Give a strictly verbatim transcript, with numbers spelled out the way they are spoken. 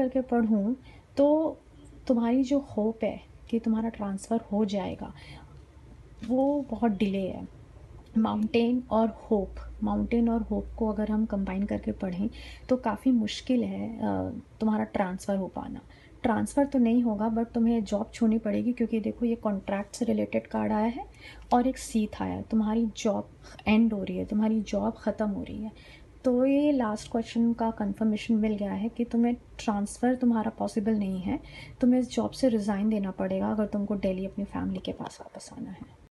करके पढ़ूँ तो तुम्हारी जो होप है कि तुम्हारा ट्रांसफ़र हो जाएगा, वो बहुत डिले है। माउंटेन और होप माउंटेन और होप को अगर हम कंबाइन करके पढ़ें तो काफ़ी मुश्किल है अ, तुम्हारा ट्रांसफ़र हो पाना। ट्रांसफ़र तो नहीं होगा बट तुम्हें जॉब छोड़नी पड़ेगी, क्योंकि देखो ये कॉन्ट्रैक्ट से रिलेटेड कार्ड आया है और एक सीथ आया है। तुम्हारी जॉब एंड हो रही है, तुम्हारी जॉब ख़त्म हो रही है। तो ये लास्ट क्वेश्चन का कंफर्मेशन मिल गया है कि तुम्हें ट्रांसफ़र तुम्हारा पॉसिबल नहीं है। तुम्हें इस जॉब से रिज़ाइन देना पड़ेगा अगर तुमको दिल्ली अपनी फैमिली के पास वापस आना है।